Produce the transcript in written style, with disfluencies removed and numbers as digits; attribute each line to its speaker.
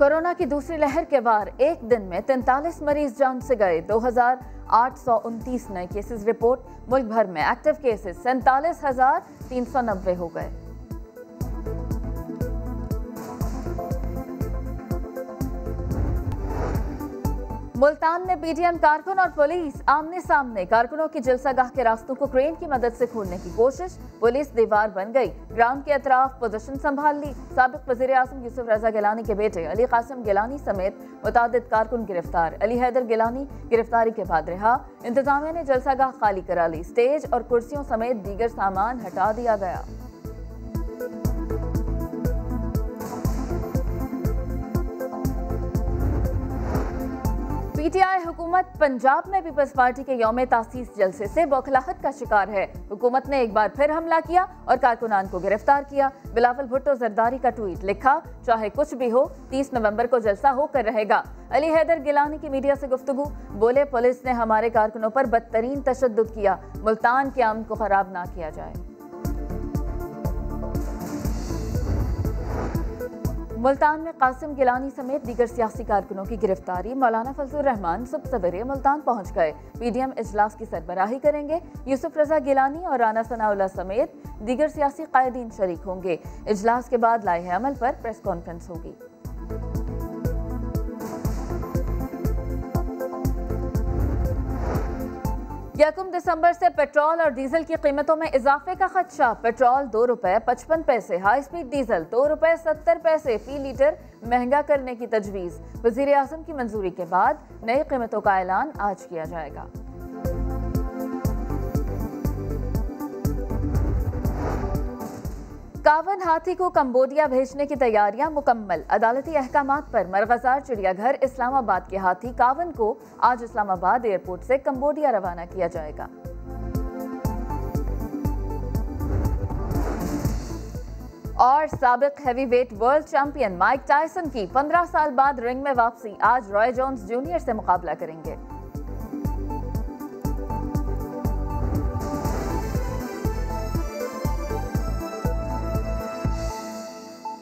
Speaker 1: Corona की दूसरी लहर के बाद एक दिन में 43 मरीज जान से गए। 2829 नए केसेस रिपोर्ट। मुल्क भर में एक्टिव केसेस 47,390 हो गए। मुल्तान में पीडीएम कारकुन और पुलिस आमने सामने। कारकुनों की जलसागाह के रास्तों को क्रेन की मदद से खोलने की कोशिश। पुलिस दीवार बन गई, ग्राउंड के अतराफ पोजीशन संभाल ली। साबिक वजीर आजम यूसुफ रजा गिलानी के बेटे अली कासिम गिलानी समेत मुतादिद कारकुन गिरफ्तार। अली हैदर गिलानी गिरफ्तारी के बाद रिहा। इंतजामिया ने जलसागाह खाली करा ली। स्टेज और कुर्सियों समेत दीगर सामान हटा दिया गया। पीटीआई हुकूमत पंजाब में पीपल्स पार्टी के यौम तासीस जलसे से बौखलाहट का शिकार है। हुकूमत ने एक बार फिर हमला किया और कारकुनान को गिरफ्तार किया। बिलावल भुट्टो जरदारी का ट्वीट लिखा, चाहे कुछ भी हो 30 नवंबर को जलसा होकर रहेगा। अली हैदर गिलानी की मीडिया से गुफ्तगू, बोले पुलिस ने हमारे कारकुनों पर बदतरीन तशद्दुद किया। मुल्तान के अमन को खराब ना किया जाए। मुल्तान में कासिम गिलानी समेत दीगर सियासी कारकुनों की गिरफ्तारी। मौलाना फजलुर रहमान सुबह सवेरे मुल्तान पहुंच गए। पीडीएम इजलास की सरबराही करेंगे। यूसुफ रजा गिलानी और राना सनाउल्लाह समेत दीगर सियासी कायदीन शरीक होंगे। इजलास के बाद लाए अमल पर प्रेस कॉन्फ्रेंस होगी। यकम दिसंबर से पेट्रोल और डीजल की कीमतों में इजाफे का खदशा। पेट्रोल ₹2.55, हाई स्पीड डीजल ₹2.70 फी लीटर महंगा करने की तजवीज़। वज़ीर आज़म की मंजूरी के बाद नई कीमतों का ऐलान आज किया जाएगा। कावन हाथी को कंबोडिया भेजने की तैयारियां मुकम्मल। अदालती अहकामात पर मरगजार चिड़ियाघर इस्लामाबाद के हाथी कावन को आज इस्लामाबाद एयरपोर्ट से कंबोडिया रवाना किया जाएगा। और साबिक heavyweight world champion Mike Tyson की 15 साल बाद रिंग में वापसी। आज रॉय जोन्स जूनियर से मुकाबला करेंगे।